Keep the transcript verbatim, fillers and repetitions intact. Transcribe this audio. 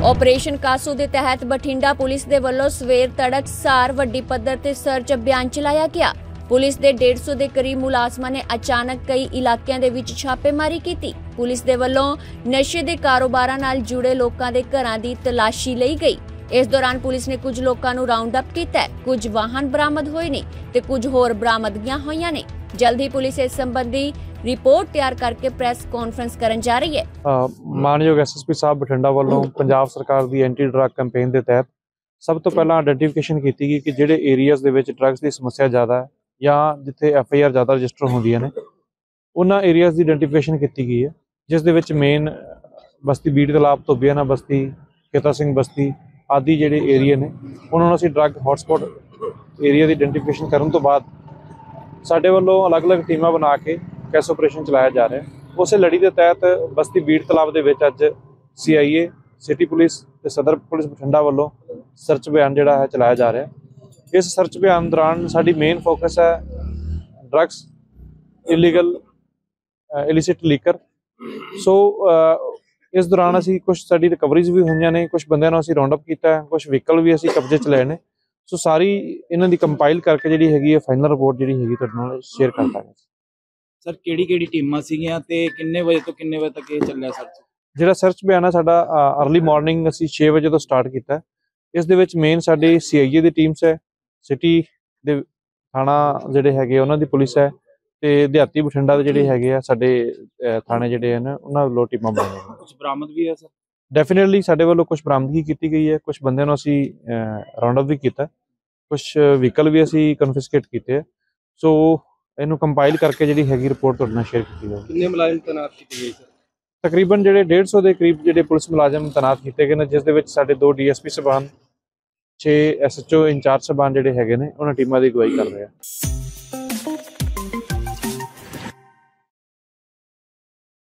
Operation kasu के तहत Bathinda police के वलों सवेर तड़कसार वड्डी पद्धर ते सर्च अभियान चलाया गया। पुलिस के डेढ़ सौ के करीब मुलाजमां ने अचानक कई इलाकों के विच छापेमारी की। पुलिस के वलों नशे के कारोबार नाल जुड़े लोगों के घरां दी तलाशी ली गई। इस दौरान पुलिस ने कुछ लोगों को राउंड अप किया, कुछ वाहन बरामद होए ने ते कुछ होर बरामदगियां होईयां ने। जल्द ही पुलिस इस संबंधी रिपोर्ट तैयार करके प्रेस कॉन्फ्रेंस करन जा रही है। मानयोग एस एस पी साहब बठिंडा वालों पंजाब सरकार की एंटी ड्रग कैंपेन के तहत सब तो पहला आइडेंटिफिकेशन की गई कि जिहड़े एरियाज़ दे विच ड्रग्स की समस्या ज़्यादा है या जिथे एफ आई आर ज़्यादा रजिस्टर होंदियां ने उन्हां एरियाज़ की आइडेंटिफिकेशन की गई है, जिस दे विच मेन बस्ती बीड़ तलाब धोबियाना बस्ती खेता सिंह बस्ती आदि जिहड़े एरिया ने उन्होंने असीं ड्रग हॉटस्पॉट एरिया की आइडेंटिफिकेशन करन तो बाद साडे वल्लों अलग अलग टीमां बना के कैस ऑपरेशन चलाया जा रहा है। उस लड़ी के तहत बस्ती बीड़ तलाब के विच अज सी आई ए सिटी पुलिस ते सदर पुलिस बठिंडा वालों सर्च अभियान जिहड़ा है चलाया जा रहा है। इस सर्च अभियान दौरान साडी मेन फोकस है drugs illegal illicit liquor. So इस दौरान असी कुछ साडी रिकवरीज भी हुई ने, कुछ बंदियां नूं असीं राउंड अप किया, कुछ व्हीकल भी असीं कब्जे च लए ने। सो सारी इन्हां दी कंपाइल करके जिहड़ी हैगी है फाइनल रिपोर्ट जिहड़ी हैगी तुहाडे नाल शेयर कर दांगे। सर किहड़ी किहड़ी टीमां सीगीआं ते किन्ने बजे तो किन्ने बजे तक ये चलिया सर्च? जिहड़ा सर्च अभियान है साडा अर्ली मॉर्निंग असीं छे बजे तो स्टार्ट किया। इस दे विच मेन साडी सी आई ए दी टीम्स है, सिटी दे थाणा जिहड़े हैगे उन्हां दी पुलिस है ते देहाती बठिंडा दे जिहड़े हैगे आ साडे थाणे जिहड़े हैं उन्हां वल्लों टीमां बनाईआं ने। कुछ बरामद भी है सर? डेफिनेटली साडे वल्लों कुछ बरामदगी की गई है, कुछ बंदियां नूं असीं राउंड अप भी किया, कुछ व्हीकल भी असीं कन्फिस्केट कीते है। सो इनू कंपाइल करके जिहड़ी हैगी रिपोर्ट तुहाडे नाल शेयर की जाएगी। कितने मुलाजिम तैनात किए गए सर? तकरीबन जिहड़े डेढ़ सौ के करीब जिहड़े पुलिस मुलाजम तैनात किए गए हैं, जिस दे विच साडे दो डी एस पी साहबान छे एस एच ओ इंचार्ज साहबान जिहड़े हैगे ने उन्हां टीमां दी अगुवाई कर रहे हैं।